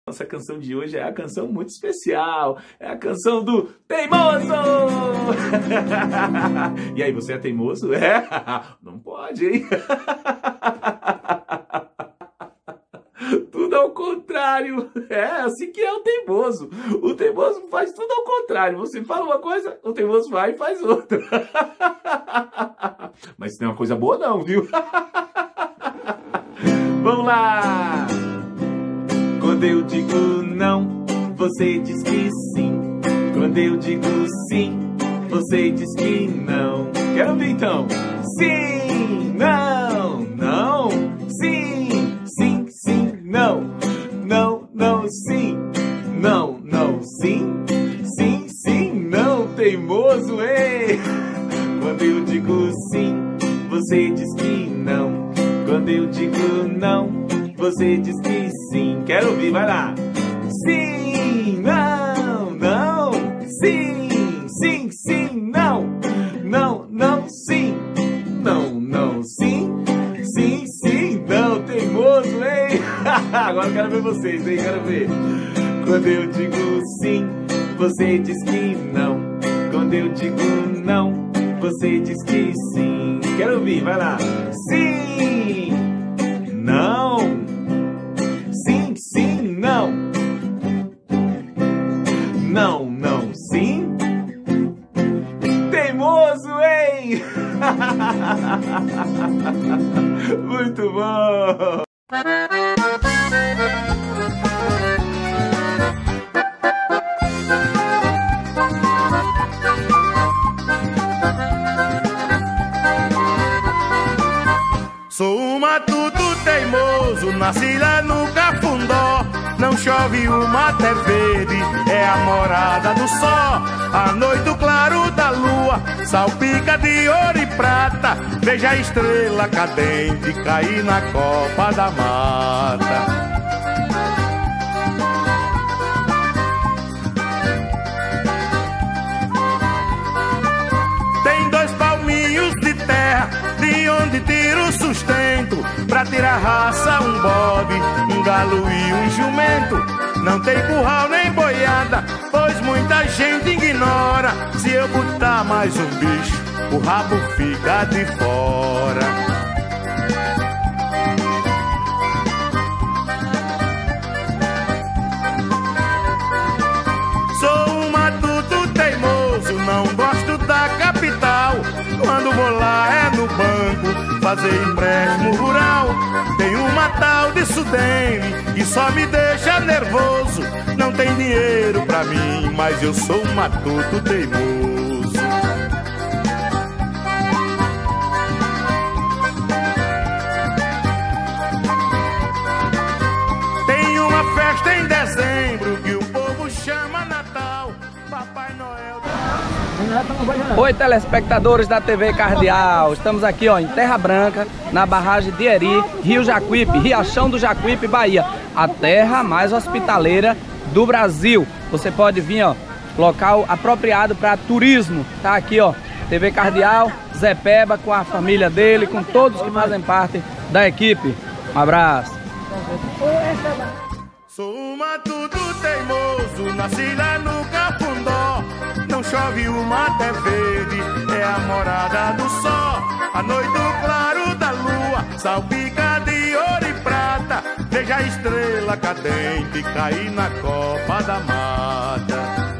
Nossa canção de hoje é a canção muito especial, é a canção do Teimoso! E aí, você é teimoso? É? Não pode, hein? Tudo ao contrário, é assim que é o teimoso. O teimoso faz tudo ao contrário, você fala uma coisa, o teimoso vai e faz outra. Mas tem uma coisa boa não, viu? Vamos lá! Quando eu digo não, você diz que sim. Quando eu digo sim, você diz que não. Quero ver então. Sim, não, não. Sim, sim, sim, não. Não, não, sim. Não, não, sim. Sim, sim, não. Teimoso, ei. Quando eu digo sim, você diz que não. Quando eu digo não, você diz que sim. Quero ouvir, vai lá. Sim, não, não. Sim, sim, sim, não. Não, não, sim. Não, não, sim. Sim, sim, não. Teimoso, hein? Agora eu quero ver vocês, hein? Quero ver. Quando eu digo sim, você diz que não. Quando eu digo não, você diz que sim. Quero ouvir, vai lá. Sim, não. Sim, sim, não. Não, não, sim. Teimoso, hein? Muito bom. Sou um matuto teimoso, nasci lá no Cafundó. Não chove, o mato é verde, é a morada do sol. A noite o claro da lua salpica de ouro e prata. Veja a estrela cadente cair na copa da mata. De onde tiro o sustento, pra tirar raça um bode, um galo e um jumento. Não tem curral nem boiada, pois muita gente ignora. Se eu botar mais um bicho, o rabo fica de fora. Sou um matuto teimoso, não gosto da capital. Quando vou lá é no banco fazer empréstimo rural. Tem uma tal de Sudene que só me deixa nervoso. Não tem dinheiro pra mim, mas eu sou um matuto teimoso. Tem uma festa em dezembro que o povo chama Natal. Papai Noel... Oi, telespectadores da TV Cardeal. Estamos aqui, ó, em Terra Branca, na barragem de Eri, Rio Jacuípe, Riachão do Jacuípe, Bahia. A terra mais hospitaleira do Brasil. Você pode vir, ó, local apropriado para turismo. Tá aqui, ó, TV Cardeal, Zé Peba com a família dele, com todos que fazem parte da equipe. Um abraço. Sou um matuto teimoso, nasci lá no Cafundó. Não chove, o mato é verde, é a morada do sol. A noite o claro da lua salpica de ouro e prata. Veja a estrela cadente cair na copa da mata.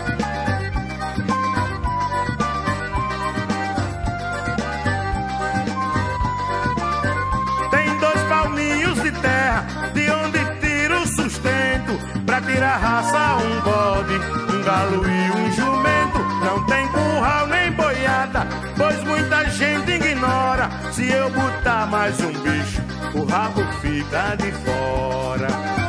Tem dois palminhos de terra, de onde tiro o sustento, pra tirar raça um bode, um galo e um jumento. Não tem curral nem boiada, pois muita gente ignora. Se eu botar mais um bicho, o rabo fica de fora.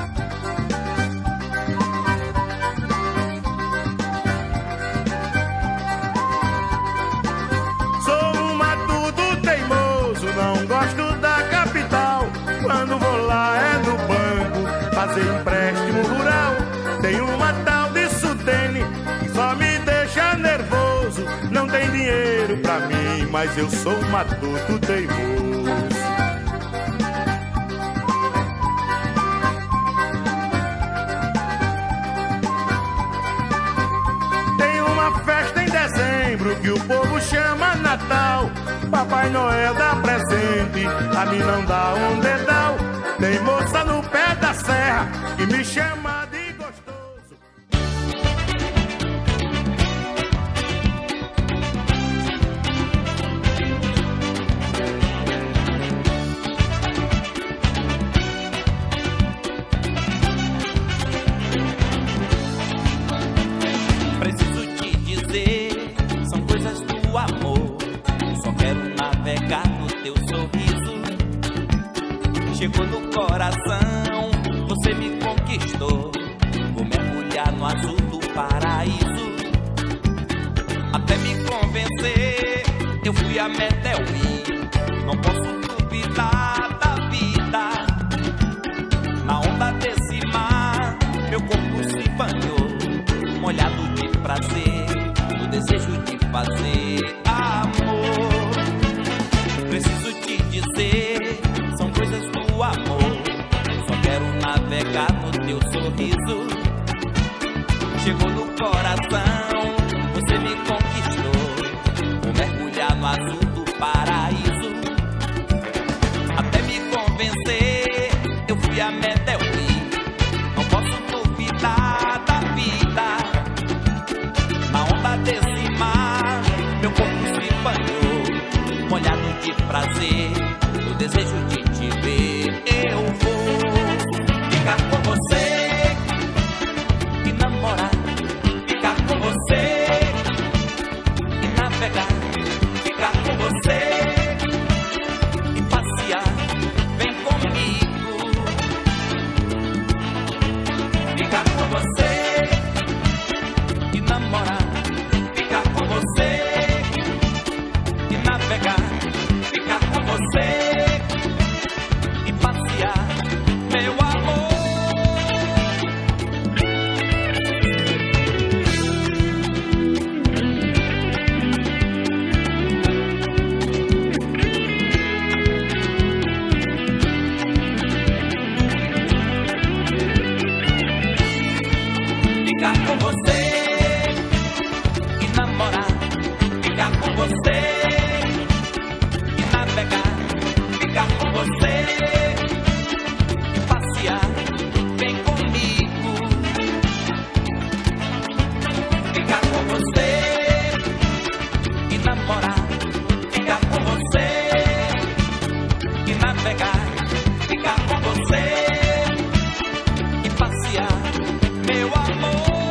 Sou um matuto teimoso, não gosto da capital. Quando vou lá é no banco fazer empréstimo rural. Tem uma tal de Sudene que só me deixa nervoso. Não tem dinheiro pra mim, mas eu sou um matuto teimoso. uma festa em dezembro que o povo chama Natal. Papai Noel dá presente, a mim não dá um dedal. Tem moça no pé da serra que me chama de gostoso. Preciso te dizer, são coisas do amor. Só quero navegar no teu sorriso. Chegou no coração, você me conquistou. Vou mergulhar no azul do paraíso. Até me convencer, eu fui a Medellín. Não posso duvidar da vida. Na onda desse mar, meu corpo se banhou, molhado de prazer, no desejo de fazer amor. Preciso te dizer, são coisas do amor. Só quero navegar no teu sorriso. Chegou no coração, você me conquistou. Vou mergulhar no azul do paraíso. Até me convencer, eu fui a Medellín. Não posso duvidar da vida. Na onda desse mar, meu corpo se banhou, molhado de prazer, no desejo de te ver. Eu vou ficar com você e namorar, ficar com você e navegar, ficar com você e passear. Vem comigo, ficar com você e namorar, ficar com você e navegar, ficar com você e passear, meu amor. Ficar com você e namorar, ficar com você e navegar, ficar com você e passear. Vem comigo, ficar com você e namorar, ficar com você e navegar, ficar com você e passear, meu amor.